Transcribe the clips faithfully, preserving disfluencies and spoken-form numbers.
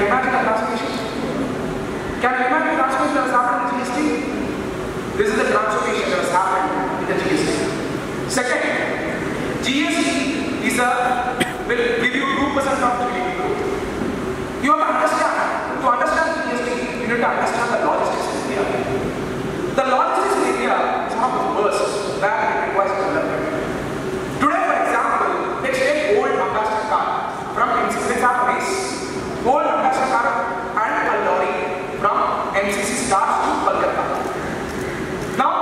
you imagine the transformation? Can you imagine the transformation that has happened in G S T? This is the transformation that has happened in the G S T. Second, G S T is a, will give you two percent of G D P growth. You have to understand, to understand G S T, you need to understand the logistics in India. The logistics in India is one of the worst that it requires development. Today, for example, let's take old Ambassador car from M C C. Let's have a race. Old Ambassador car and a lorry from M C C starts to Kolkata. Now,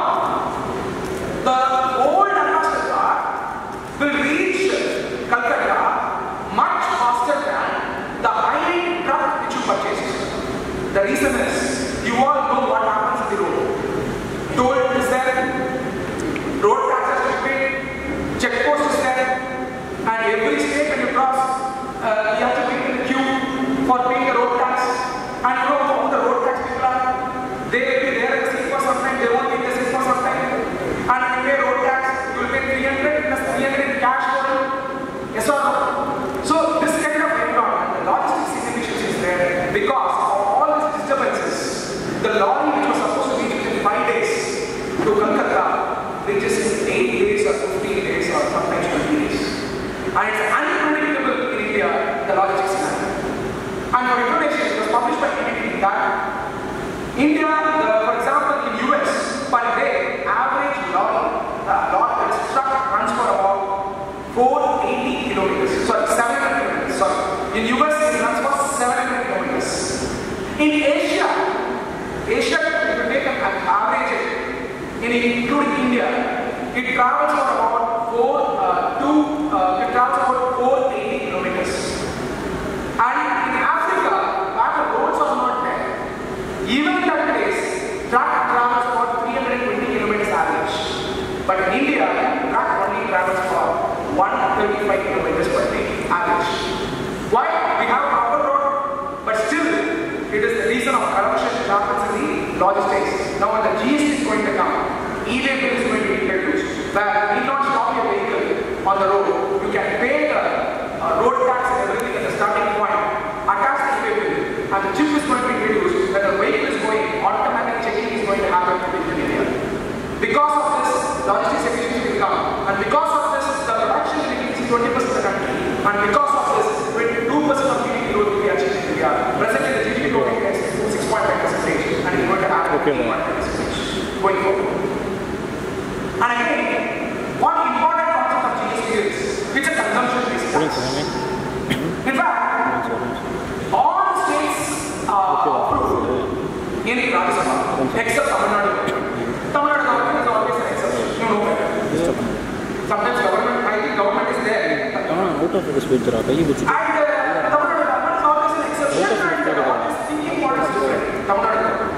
the old Ambassador car will reach Kolkata much faster than the high-end truck which you purchased. The reason is, you all know what happens in the road. Toll is there, road taxes to pay, checkpost is there, and every state when you cross, uh, you have to be in the queue for paying the road tax. And you know how the road tax people are. They will be there in the seat for some time, they won't be in the seat for some time. And when you pay road tax, you will pay three hundred plus three hundred in cash for it. Yes or no? So this kind of environment, the logistics inefficiency is there because of all these disturbances. The lorry which was supposed to reach within five days to Kolkata reaches in eight days or fifteen days or sometimes twenty days. And it's unpredictable in India, the logistics scenario. And for information, it was published by N D T that India, the, for example, in U S, per day, average lorry, uh, lorry, that is truck runs for about four hundred eighty kilometers. Sorry, seven hundred kilometers. Sorry. In U S, it runs for seven hundred kilometers. In Asia, Asia, if you take an average, in including India, it travels for about four, uh, two, uh, it travels about four hundred eighty kilometers. And in Africa, where the roads are not there, even that place, truck travels for three hundred twenty kilometers average. But in India, truck only travels for one hundred thirty-five kilometers per day average. Why? We have a proper road, but still, it is the reason of corruption which happens in the logistics. Now when the G S T is going to come, e-way bill is going to be introduced, where you need not stop your vehicle on the road. You can pay the uh, road tax and everything at the starting point, attach the e-way bill, and the chip is going to be introduced, when the vehicle is going, automatic checking is going to happen within India. Because of this, logistics efficiency will come, and because of this, the production will increase twenty percent of the country, and because of this, twenty-two percent of G D P growth will be achieved in India. Presently, the G D P growth is six point five percent, and it's going to happen okay, eight point five percent going forward. And again, one important concept of G S T is, it's a consumption-based tax. In fact, all the states are approved in Rajya Sabha, except Tamil Nadu. Tamil Nadu government is always an exception. You know better. Sometimes government, I think government is there. Ah, out of the speed, and uh, Tamil Nadu government is always an exception. And uh, is thinking what is different. Tamil Nadu government.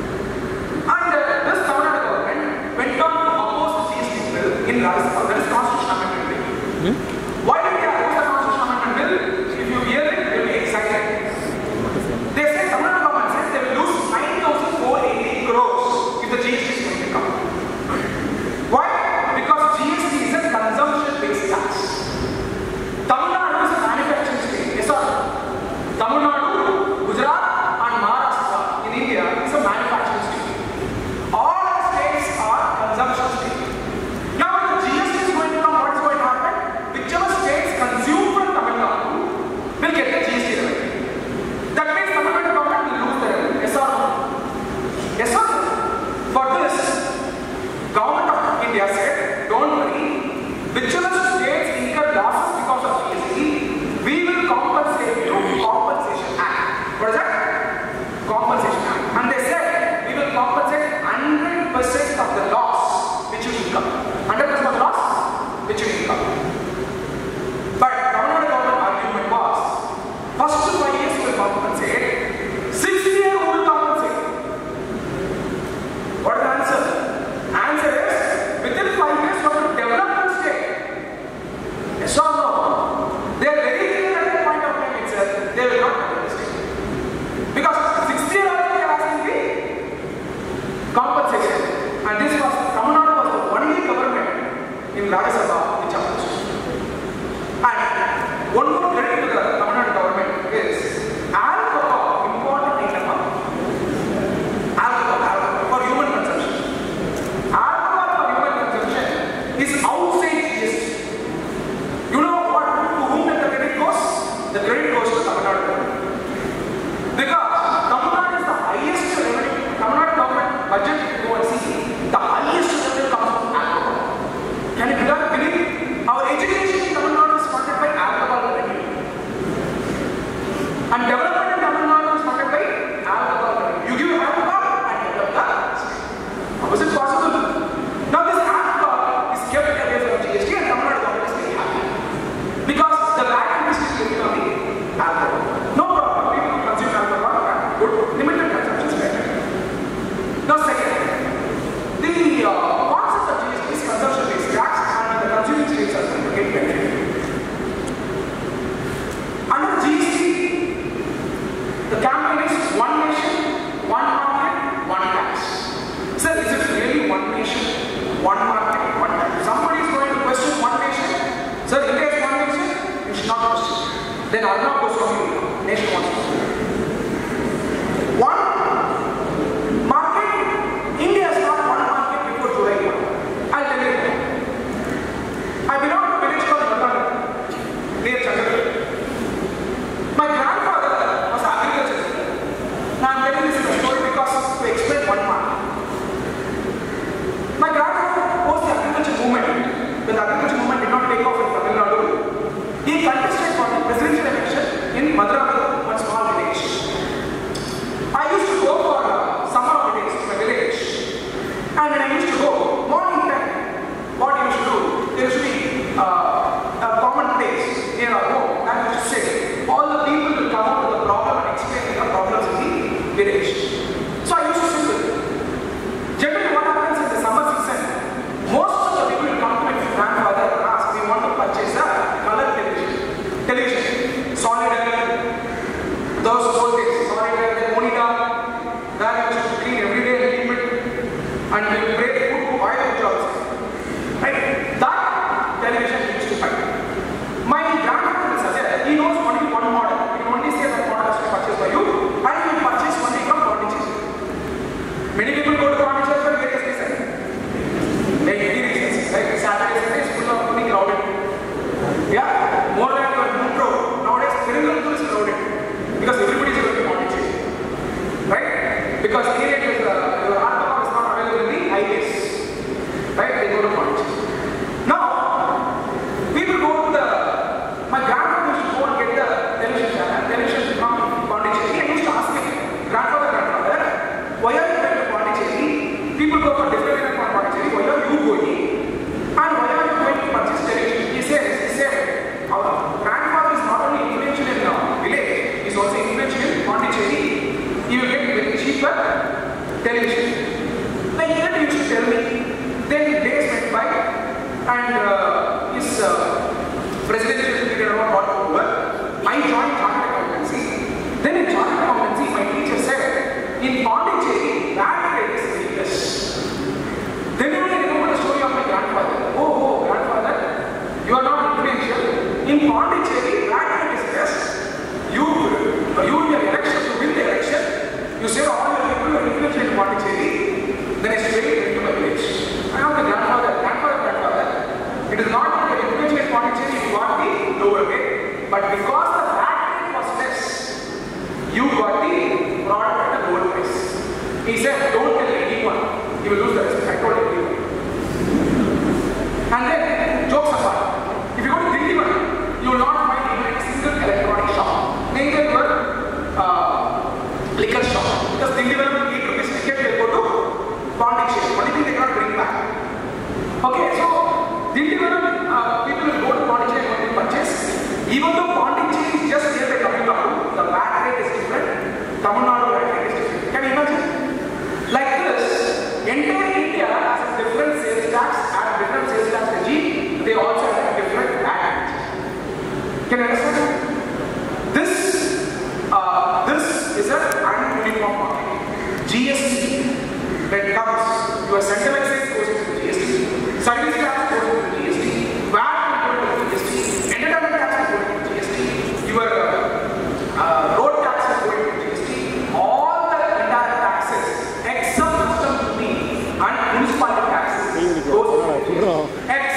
And uh, this Tamil Nadu government went on to oppose the G S T bill in Rajya Sabha. That is Constitutional Amendment bill. Hmm? Why did they oppose the Constitutional Amendment bill? If you hear it, you will be excited. They said Tamil Nadu government says they will lose nine thousand four hundred eighty crores if the G S T is going to come. Why? Because G S T is a consumption-based tax. Tamil Nadu is a manufacturing Then Arnav Goswami, nation wants to do. One market, India is not one market before July first. I'll tell you that. I belong to a village called Matana, near Chandrapur. My grandfather was an agriculturist. Now I'm telling this story because to explain one market. My grandfather was the agriculture movement. When the agriculture movement did not take off in Tamil Nadu, he contested for the presidential election in Madurai, one small village. I used to go for uh, summer holidays to my village, and when I used to go, morning time, what I used to do, there used to be uh, a common place near our home, and I used to sit. All the people will come out with the problem and explain the problems in the village. So I used to sit with them. Generally, what happens in the summer season, most of the people will come to my grandfather and ask, we want to purchase a color television. Television, solid those old days, solid then monitor, that you used to clean every day a little bit, and we will break food to oil the jobs. Right? That television he used to find. My grandfather is such a, he knows only one model. He will only say that model has to be purchased by you, and he will purchase only from Pondicherry. Many people go to Pondicherry for various reasons. Like many reasons, like Saturday, Sunday is full of pretty crowded. Yeah, more than your moon road. Nowadays, Tirunelveli is crowded because everybody is going to Pondicherry, right? Because here it is, uh, your alcohol is not available in the highways, right? They go to Pondicherry. Now, people go to the. My grandfather used to go and get the television channel, television from Pondicherry. I used to ask him, grandfather, grandfather, why are you going to Pondicherry? People go for different reasons for Pondicherry. Why are you going? And why are you going to purchase television? He says, he said, our grandfather is not only influential in the village, he is also influential in Pondicherry. He will get very cheaper television. Like that he used to tell me. Then days went by, and uh, his uh, presidential period got over. I joined chartered accountancy. Then in chartered accountancy, my teacher said, in Pondicherry, bad rate is very less. Then I remember the story of my grandfather. Oh, oh, grandfather, you are not influential. In Pondicherry, bad rate is less. You, uh, you in your election, to win the election, you say all your people are influential in Pondicherry. Then I straight into my village. I am the grandfather, grandfather, grandfather. It is not that you are influential in Pondicherry, you got the lower rate, but because the bad rate was less, you got the product at a lower price. He said, don't tell anyone. He will lose the respect. I told everyone. And then, jokes apart, if you go to Dindivan, you will not find even a single electronic shop. Neither your uh, liquor shop. Because Dindivan, eight rupees ticket, they go to Pondicherry. Only thing they cannot bring back. Okay, so Dindivan, uh, people will go to Pondicherry when they purchase. Even though Pondicherry is just near the Tamil Nadu, the V A T rate is different. Tamil Nadu V A T rate is different. Can you imagine? Like this, entire India has a different sales tax and different sales tax regime. They also have a different V A T rate. Can you understand? This, uh, this is an uniform market. G S T, when it comes, your central excise goes into the G S T, service tax goes into the G S T, V A T will go into the G S T, entertainment tax will go into the G S T, your uh, uh, road tax will go into the G S T, all the indirect taxes, except custom duty and municipality taxes, goes into the G S T.